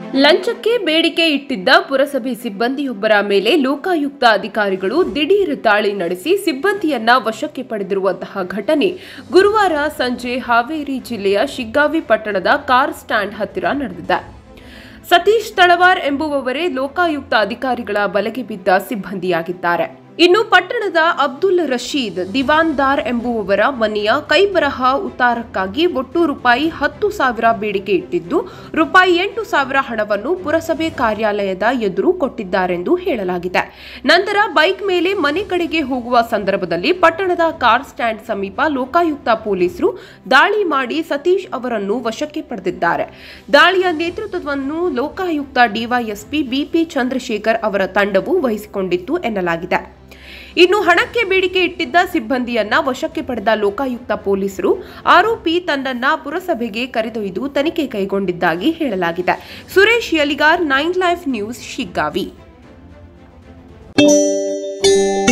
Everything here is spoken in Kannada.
ಲಂಚಕ್ಕೆ ಬೇಡಿಕೆ ಇಟ್ಟಿದ್ದ ಪುರಸಭೆ ಸಿಬ್ಬಂದಿಯೊಬ್ಬರ ಮೇಲೆ ಲೋಕಾಯುಕ್ತ ಅಧಿಕಾರಿಗಳು ದಿಢೀರ್ ದಾಳಿ ನಡೆಸಿ ಸಿಬ್ಬಂದಿಯನ್ನ ವಶಕ್ಕೆ ಪಡೆದಿರುವಂತಹ ಘಟನೆ ಗುರುವಾರ ಸಂಜೆ ಹಾವೇರಿ ಜಿಲ್ಲೆಯ ಶಿಗ್ಗಾವಿ ಪಟ್ಟಣದ ಕಾರ್ ಸ್ಟ್ಯಾಂಡ್ ಹತ್ತಿರ ನಡೆದಿದೆ. ಸತೀಶ್ ತಳವಾರ್ ಎಂಬುವವರೇ ಲೋಕಾಯುಕ್ತ ಅಧಿಕಾರಿಗಳ ಬಲೆಗೆ ಬಿದ್ದ ಸಿಬ್ಬಂದಿಯಾಗಿದ್ದಾರೆ. ಇನ್ನು ಪಟ್ಟಣದ ಅಬ್ದುಲ್ ರಶೀದ್ ದಿವಾನ್ದಾರ್ ಎಂಬುವವರ ಮನೆಯ ಕೈಬರಹ ಉತ್ತಾರಕ್ಕಾಗಿ ಒಟ್ಟು ರೂಪಾಯಿ 10,000 ಬೇಡಿಕೆ ಇಟ್ಟಿದ್ದು ರೂಪಾಯಿ 8,000 ಹಣವನ್ನು ಪುರಸಭೆ ಕಾರ್ಯಾಲಯದ ಎದುರು ಕೊಟ್ಟಿದ್ದಾರೆಂದು ಹೇಳಲಾಗಿದೆ. ನಂತರ ಬೈಕ್ ಮೇಲೆ ಮನೆ ಕಡೆಗೆ ಹೋಗುವ ಸಂದರ್ಭದಲ್ಲಿ ಪಟ್ಟಣದ ಕಾರ್ ಸ್ಟ್ಯಾಂಡ್ ಸಮೀಪ ಲೋಕಾಯುಕ್ತ ಪೊಲೀಸರು ದಾಳಿ ಮಾಡಿ ಸತೀಶ್ ಅವರನ್ನು ವಶಕ್ಕೆ ಪಡೆದಿದ್ದಾರೆ. ದಾಳಿಯ ನೇತೃತ್ವವನ್ನು ಲೋಕಾಯುಕ್ತ ಡಿವೈಎಸ್ಪಿ ಬಿಪಿ ಚಂದ್ರಶೇಖರ್ ಅವರ ತಂಡವು ವಹಿಸಿಕೊಂಡಿತ್ತು ಎನ್ನಲಾಗಿದೆ. ಇನ್ನು ಹಣಕ್ಕೆ ಬೇಡಿಕೆ ಇಟ್ಟಿದ್ದ ಸಿಬ್ಬಂದಿಯನ್ನ ವಶಕ್ಕೆ ಪಡೆದ ಲೋಕಾಯುಕ್ತ ಪೊಲೀಸರು ಆರೋಪಿ ತನ್ನನ್ನ ಪುರಸಭೆಗೆ ಕರೆದೊಯ್ದು ತನಿಖೆ ಕೈಗೊಂಡಿದ್ದಾಗಿ ಹೇಳಲಾಗಿದೆ. Suresh Yaligar, 9 live news, Shiggavi.